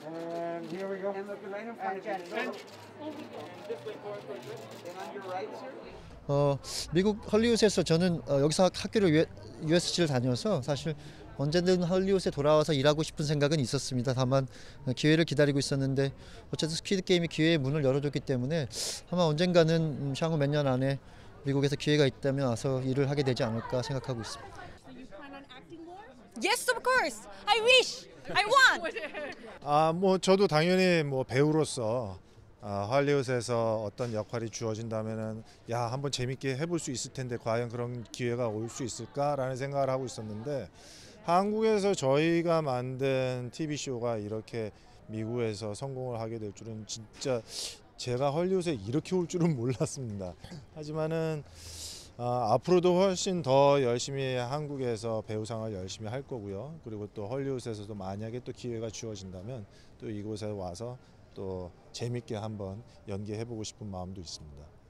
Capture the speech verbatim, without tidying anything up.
And here we go. And look right in front of you. And- And on your right, sir. 어, 미국 헐리우드에서 저는 어, 여기서 학교를 유에스씨를 다녀서 사실 언제든 헐리우드에 돌아와서 일하고 싶은 생각은 있었습니다. 다만 어, 기회를 기다리고 있었는데 어쨌든 스퀴드 게임이 기회의 문을 열어줬기 때문에 아마 언젠가는 음, 향후 몇 년 안에 미국에서 기회가 있다면 와서 일을 하게 되지 않을까 생각하고 있습니다. So you plan on acting more? Yes, of course. I wish. I want. 아, 뭐 저도 당연히 뭐 배우로서 아, 할리우드에서 어떤 역할이 주어진다면은 야, 한번 재밌게 해볼 수 있을 텐데 과연 그런 기회가 올 수 있을까라는 생각을 하고 있었는데 한국에서 저희가 만든 티비 쇼가 이렇게 미국에서 성공을 하게 될 줄은 진짜 제가 헐리우드에 이렇게 올 줄은 몰랐습니다. 하지만은 아, 앞으로도 훨씬 더 열심히 한국에서 배우상을 열심히 할 거고요. 그리고 또 헐리우드에서도 만약에 또 기회가 주어진다면 또 이곳에 와서 또 재밌게 한번 연기해보고 싶은 마음도 있습니다.